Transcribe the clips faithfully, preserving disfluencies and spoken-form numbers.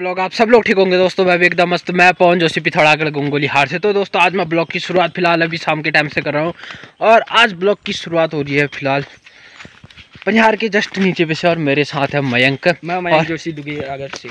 Blog आप सब लोग ठीक होंगे दोस्तों। मैं भी एकदम मस्त। मैं पवन जोशी पिथौरागढ़ गंगोली हार से। तो दोस्तों आज मैं ब्लॉग की शुरुआत फिलहाल अभी शाम के टाइम से कर रहा हूँ और आज ब्लॉग की शुरुआत हो रही है फिलहाल पंजहार के जस्ट नीचे पे से और मेरे साथ है मयंक। मैं मयंक जोशी दुगेरागढ़ से।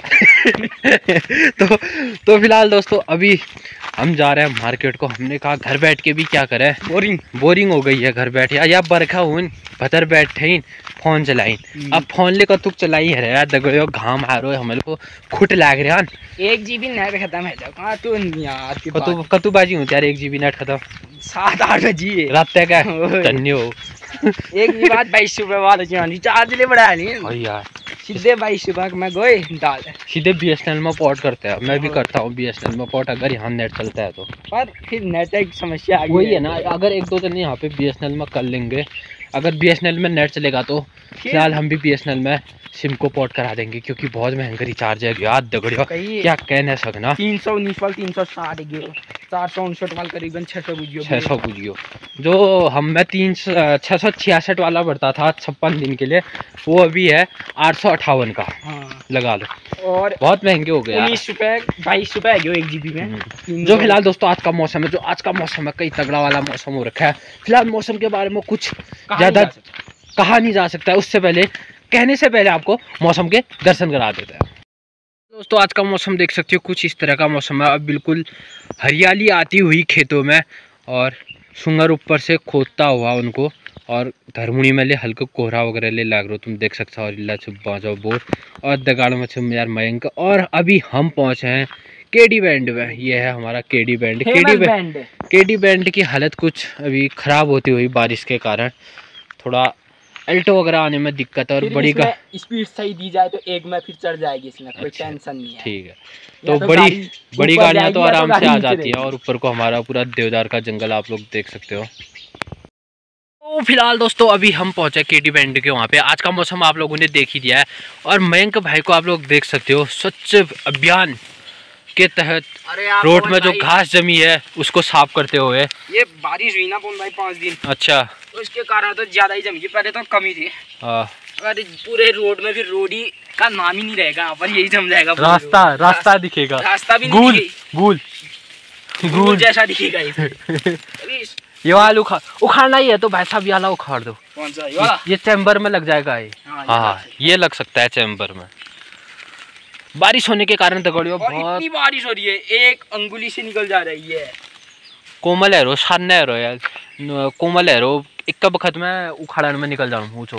तो तो फिलहाल दोस्तों अभी हम जा रहे हैं मार्केट को। हमने कहा घर बैठ के भी क्या करें, बोरिंग बोरिंग हो गई है घर बैठ या बरखा हुई भतर बैठे फोन चलाई। अब फोन लेकर तुक चलाई है यार दगड़ो घाम आ रहा है हमें को खुट लाग रहा है। एक जीबी नेट खत्म है जाओ कहाँ तू यार कतु कतु बाजी हूँ यार। एक जीबी नेट खत्म सात आठ जी रात का धन्य हो। एक जी बात बाईस रुपए वाला रिचार्ज ले बढ़ा नहीं यार सीधे बाईस रुपए मैं गए डाल सीधे बी एस एन एल में पोर्ट करते हैं। मैं भी करता हूँ बी एस एन एल में पोर्ट अगर यहाँ नेट चलता है तो। पर फिर नेट एक समस्या आ गई वही है ना, अगर एक दो जन यहाँ पे बी एस एन एल में कर लेंगे, अगर बी एस एन एल में नेट चलेगा तो फिलहाल हम भी बी एस एन एल में सिम को पोर्ट करा देंगे क्योंकि बहुत महंगा रिचार्ज है यार दगड़ियो क्या कहने सकना। तीन सौ उन्नीस वाल तीन सौ साठ गयो चार सौ उनसठ वाल करीबन छः सौ बुझियो छः सौ बुझियो जो हम मैं तीन छः सौ छियासठ वाला बढ़ता था छप्पन दिन के लिए, वो अभी है आठ सौ अट्ठावन का। हाँ। लगा लो और बहुत महंगे हो गए उन्नीस रुपये बाईस रुपये है एक जी बी में। जो फिलहाल दोस्तों आज का मौसम है, जो आज का मौसम है कई तगड़ा वाला मौसम हो रखा है। फिलहाल मौसम के बारे में कुछ ज़्यादा कहा नहीं जा सकता है, उससे पहले कहने से पहले आपको मौसम के दर्शन करा देते हैं। दोस्तों आज का मौसम देख सकते हो कुछ इस तरह का मौसम है। अब बिल्कुल हरियाली आती हुई खेतों में और सुंगर ऊपर से खोदता हुआ उनको और धरमुनी में ले हल्का कोहरा वगैरह ले लाग रहा तुम देख सकते हो। और इल्ला छुपा जाओ बोर और दगाड़ में छुप यार मयंक। और अभी हम पहुंचे हैं केडी बैंड में। ये है हमारा KD band. KD band KD band की हालत कुछ अभी ख़राब होती हुई बारिश के कारण थोड़ा अल्टो वगैरह आने में दिक्कत है। और बड़ी का स्पीड सही दी जाए तो एक में फिर चढ़ जाएगी इसमें। अच्छा, कोई टेंशन नहीं है। ठीक है तो, तो बड़ी बड़ी गाड़ियाँ तो आराम से आ जाती है। और ऊपर को हमारा पूरा देवदार का जंगल आप लोग देख सकते हो। तो फिलहाल दोस्तों अभी हम पहुंचे केडी बैंड के वहाँ पे। आज का मौसम आप लोगों ने देख ही दिया है और मयंक भाई को आप लोग देख सकते हो स्वच्छ अभियान के तहत रोड में जो घास जमी है उसको साफ करते हुए। ये बारिश हुई ना पवन भाई पाँच दिन। अच्छा तो इसके कारण तो ज्यादा ही जमी थी, पहले तो कमी थी। अगर पूरे रोड में फिर रोड ही का नाम ही नहीं रहेगा, यहाँ पर यही जम जाएगा। रास्ता रास्ता दिखेगा, रास्ता भी गूल गूल गूल जैसा दिखेगा। ये वाला उखाड़ उखाड़ना ही है तो भाई साहब ये वाला उखाड़ दो। कौन सा? ये वाला? ये चैम्बर में लग जाएगा ये। हाँ ये लग सकता है चैम्बर में। बारिश होने के कारण दगड़ियों बहुत इतनी बारिश हो रही है एक अंगुली से निकल जा रही है। कोमल है रो शान है रो यार कोमल है रो एक बखत में उखाड़न में निकल जाऊँ पूछो।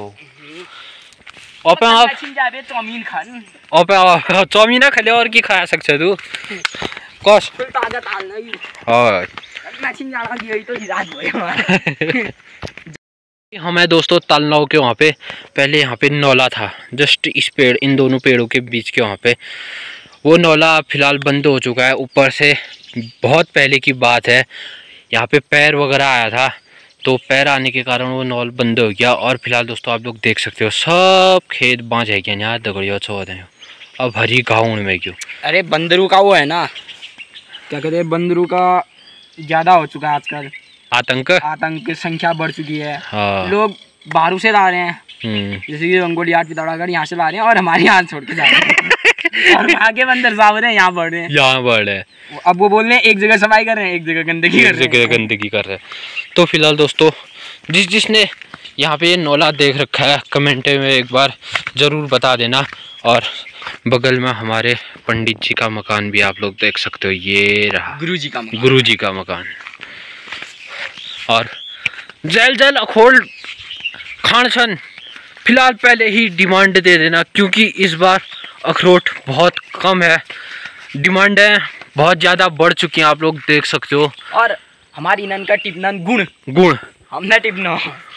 ओपे आप चाउमीन खान ओपे चाउमीन खले और की खा सकते तू कौश ताजा ताल नहीं। और मैचिंग जाना दिया तो हिदायत होएगा। हमें दोस्तों तालनाव के वहाँ पे पहले यहाँ पे नौला था जस्ट इस पेड़ इन दोनों पेड़ों के बीच के वहाँ पे। वो नौला फिलहाल बंद हो चुका है। ऊपर से बहुत पहले की बात है यहाँ पे पैर वगैरह आया था तो पैर आने के कारण वो नौल बंद हो गया। और फिलहाल दोस्तों आप लोग देख सकते हो सब खेत बाँझ है गया यहाँ दगड़िया चौथ है। अब हरी गाँव में क्यों। अरे बंदरू का वो है ना क्या कहते हैं, बंदरू का ज़्यादा हो चुका है आजकल। आतंक आतंक की संख्या बढ़ चुकी है। हाँ। लोग बाहरों से ला रहे हैं जैसे कि रंगोली हाट पिथौरागढ़ यहाँ से ला रहे हैं और हमारे यहाँ छोड़ के जा रहे हैं। और आगे बंदर साहब रहे हैं यहाँ बढ़ रहे हैं यहाँ बढ़ रहे हैं। अब वो बोल रहे हैं एक जगह सफाई कर रहे हैं एक जगह गंदगी कर रहे हैं गंदगी कर रहे हैं। तो फिलहाल दोस्तों जिस जिसने यहाँ पे ये नौला देख रखा है कमेंट में एक बार ज़रूर बता देना। और बगल में हमारे पंडित जी का मकान भी आप लोग देख सकते हो। ये रहा गुरु जी का मकान। गुरु जी का मकान। और जल जल अखोल खान छन फिलहाल पहले ही डिमांड दे देना क्योंकि इस बार अखरोट बहुत कम है। डिमांड है बहुत ज़्यादा बढ़ चुकी हैं आप लोग देख सकते हो। और हमारी नन का टिपनन गुण गुण हमने टिपना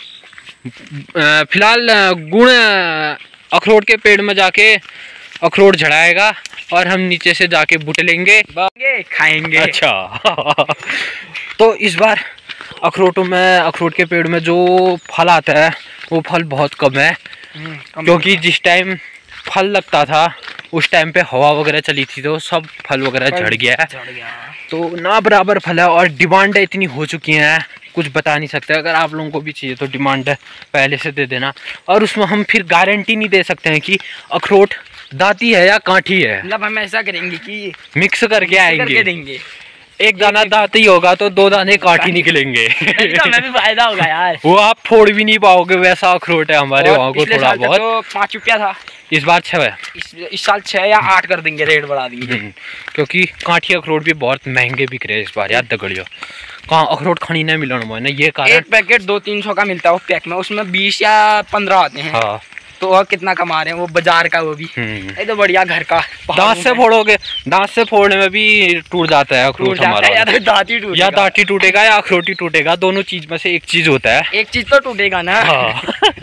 फिलहाल गुण अखरोट के पेड़ में जाके अखरोट झड़ाएगा और हम नीचे से जाके बुट लेंगे खाएंगे। अच्छा तो इस बार अखरोटों में अखरोट के पेड़ में जो फल आता है वो फल बहुत कम है क्योंकि जिस टाइम फल लगता था उस टाइम पे हवा वगैरह चली थी तो सब फल वगैरह झड़ गया है। तो ना बराबर फल है और डिमांड इतनी हो चुकी है कुछ बता नहीं सकते। अगर आप लोगों को भी चाहिए तो डिमांड पहले से दे देना। और उसमें हम फिर गारंटी नहीं दे सकते हैं कि अखरोट दाती है या कांठी है? मतलब हम ऐसा करेंगे कि मिक्स करके आएंगे, करके देंगे। एक दाना दाती होगा तो दो दाने काठी निकलेंगे। तो हमें भी फायदा होगा यार। वो आप फोड़ भी नहीं पाओगे, वैसा अखरोट है हमारे वहाँ को थोड़ा बहुत। तो पाँच रुपया था, इस बार छह है। इस, इस साल छह या आठ कर देंगे, रेट बढ़ा देंगे। क्योंकि काठी अखरोट भी बहुत महंगे बिक रहे हैं इस बार यार दगड़ियों। कहाँ अखरोट खड़ी नहीं मिलन मैंने ये कारण। एक पैकेट दो तीन सौ का मिलता है वो पैक में, उसमें बीस या पंद्रह आते हैं। हाँ। तो वह कितना कमा रहे हैं वो बाजार का, वो भी ये तो बढ़िया घर का। दांत से फोड़ोगे, दांत से फोड़ने में भी टूट जाता है अखरोट हमारा। या तो दांती टूटेगा, या दांती टूटेगा या अखरोट ही टूटेगा, दोनों चीज में से एक चीज होता है। एक चीज तो टूटेगा ना। हाँ।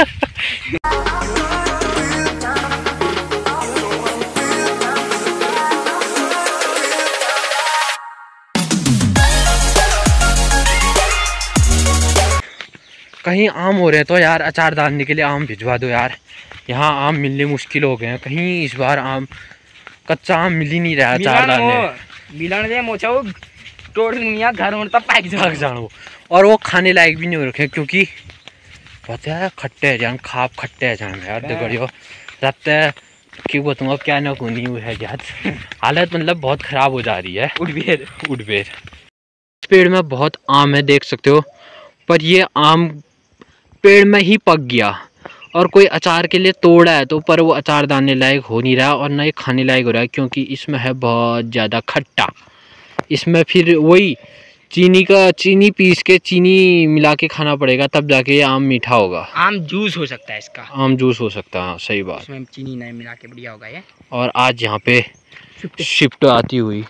कहीं आम हो रहे हैं तो यार अचार डालने के लिए आम भिजवा दो यार। यहाँ आम मिलने मुश्किल हो गए हैं, कहीं इस बार आम कच्चा आम मिल ही नहीं रहा अचार डालने। मिलन दे मोचा वो तोड़ दुनिया घर में तब पैक भाग जानो, और वो खाने लायक भी नहीं हो रखे क्योंकि पता है खट्टे है जान, खाप खट्टे है जान यार दगड़ियों। रहते है कि वो तुम क्या ना कुनी हुई है यार, हालत मतलब बहुत ख़राब हो जा रही है। उठबेर उठबेर इस पेड़ में बहुत आम है देख सकते हो, पर ये आम पेड़ में ही पक गया और कोई अचार के लिए तोड़ा है तो पर वो अचार डालने लायक हो नहीं रहा और ना ये खाने लायक हो रहा है क्योंकि इसमें है बहुत ज़्यादा खट्टा। इसमें फिर वही चीनी का चीनी पीस के चीनी मिला के खाना पड़ेगा तब जाके ये आम मीठा होगा। आम जूस हो सकता है इसका, आम जूस हो सकता है, सही बात। इसमें चीनी नहीं मिला के बढ़िया होगा ये। और आज यहाँ पे शिफ्ट आती हुई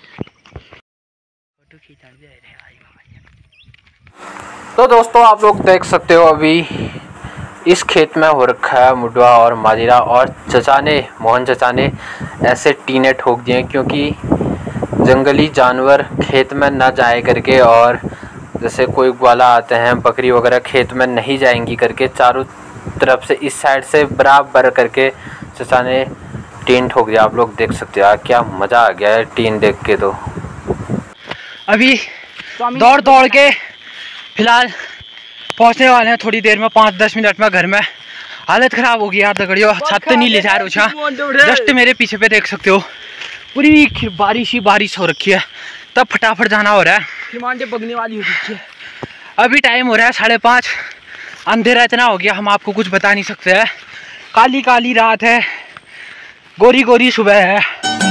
तो दोस्तों आप लोग देख सकते हो अभी इस खेत में हो रखा है मुडवा और माजीरा, और चचा ने मोहन चचा ने ऐसे टीने ठोक दिए क्योंकि जंगली जानवर खेत में ना जाए करके, और जैसे कोई ग्वाला आते हैं बकरी वगैरह खेत में नहीं जाएंगी करके चारों तरफ से इस साइड से बराबर करके चचा ने टीन ठोक दिया। आप लोग देख सकते हो यार क्या मज़ा आ गया है टीन देख के। तो अभी दौड़ दौड़ के फिलहाल पहुंचने वाले हैं थोड़ी देर में, पाँच दस मिनट में घर में। हालत ख़राब होगी यार दगड़ियों, छत नहीं ले जा रहे। जस्ट मेरे पीछे पे देख सकते हो पूरी बारिश ही बारिश हो रखी है, तब फटाफट जाना हो रहा है। बगने वाली हो रखी है। अभी टाइम हो रहा है साढ़े पाँच, अंधेरा इतना हो गया हम आपको कुछ बता नहीं सकते हैं। काली काली रात है, गोरी गोरी सुबह है।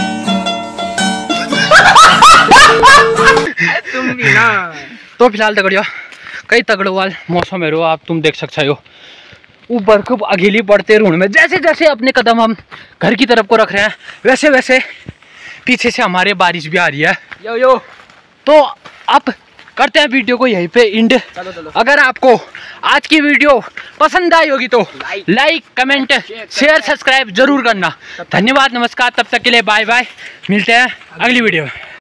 तुम भी ना। तो फिलहाल दगड़ियों कई तगड़ो वाल मौसम है रो, आप तुम देख सकते हो वो बर्फ अकेली पड़ते रूण में। जैसे जैसे अपने कदम हम घर की तरफ को रख रहे हैं वैसे वैसे पीछे से हमारे बारिश भी आ रही है। यो यो तो अब करते हैं वीडियो को यहीं पे इंड। चलो चलो। अगर आपको आज की वीडियो पसंद आई होगी तो लाइक कमेंट शेयर सब्सक्राइब जरूर करना। धन्यवाद, नमस्कार, तब तक के लिए बाय बाय, मिलते हैं अगली वीडियो में।